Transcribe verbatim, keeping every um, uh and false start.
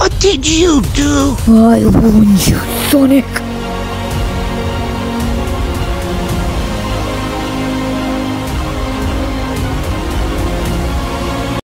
What did you do? I warned you, Sonic.